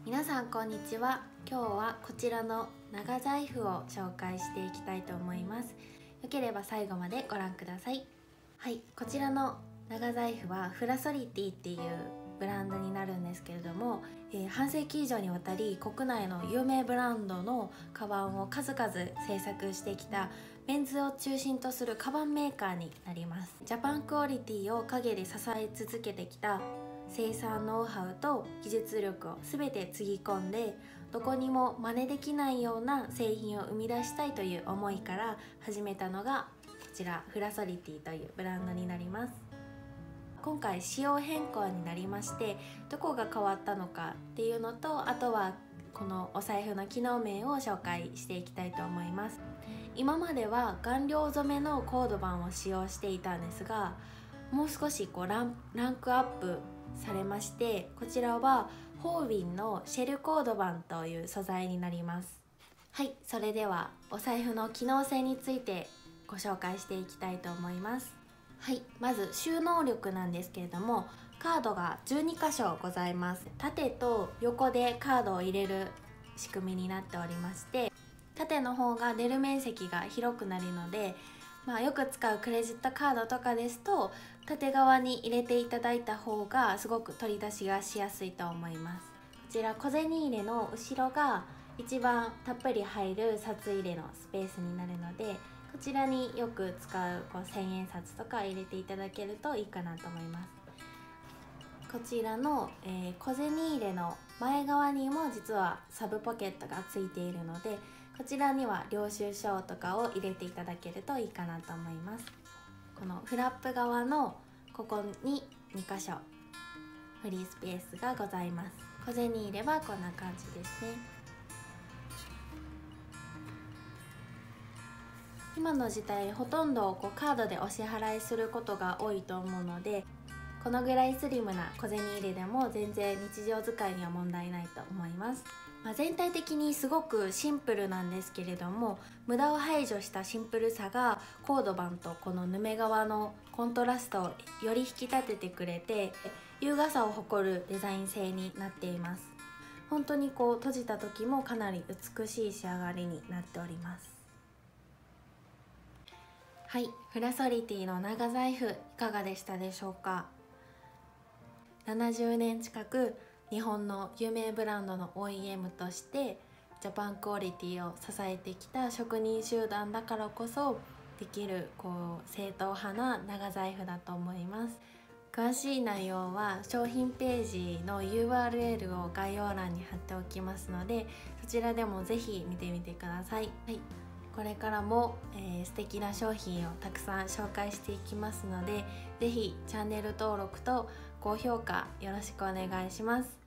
皆さんこんにちは。今日はこちらの長財布を紹介していきたいと思います。よければ最後までご覧ください。はい、こちらの長財布はフラソリティっていうブランドになるんですけれども、半世紀以上にわたり国内の有名ブランドのカバンを数々製作してきたメンズを中心とするカバンメーカーになります。ジャパンクオリティを陰で支え続けてきた生産ノウハウと技術力を全てつぎ込んで、どこにも真似できないような製品を生み出したいという思いから始めたのがこちらフラソリティというブランドになります。今回仕様変更になりまして、どこが変わったのかっていうのと、あとはこのお財布の機能面を紹介していきたいと思います。今までは顔料染めのコードバンを使用していたんですが、もう少しランクアップされまして、こちらはホービンのシェルコードバンという素材になります。はい、それではお財布の機能性についてご紹介していきたいと思います。はい、まず収納力なんですけれども、カードが12箇所ございます。縦と横でカードを入れる仕組みになっておりまして、縦の方が出る面積が広くなるので、よく使うクレジットカードとかですと縦側に入れていただいた方がすごく取り出しがしやすいと思います。こちら小銭入れの後ろが一番たっぷり入る札入れのスペースになるので、こちらによく使う1000円札とか入れていただけるといいかなと思います。こちらの、小銭入れの前側にも実はサブポケットがついているので、こちらには領収書とかを入れていただけるといいかなと思います。このフラップ側のここに2箇所フリースペースがございます。小銭入れはこんな感じですね。今の時代ほとんどカードでお支払いすることが多いと思うので、このぐらいスリムな小銭入れでも全然日常使いには問題ないと思います。全体的にすごくシンプルなんですけれども、無駄を排除したシンプルさがコードバンとこのヌメ革のコントラストをより引き立ててくれて、優雅さを誇るデザイン性になっています。本当に閉じた時もかなり美しい仕上がりになっております。はい、フラソリティの長財布いかがでしたでしょうか。70年近く日本の有名ブランドの OEM としてジャパンクオリティを支えてきた職人集団だからこそできる正統派な長財布だと思います。詳しい内容は商品ページの URL を概要欄に貼っておきますので、そちらでもぜひ見てみてください。はい、これからも、素敵な商品をたくさん紹介していきますので、ぜひチャンネル登録と高評価よろしくお願いします。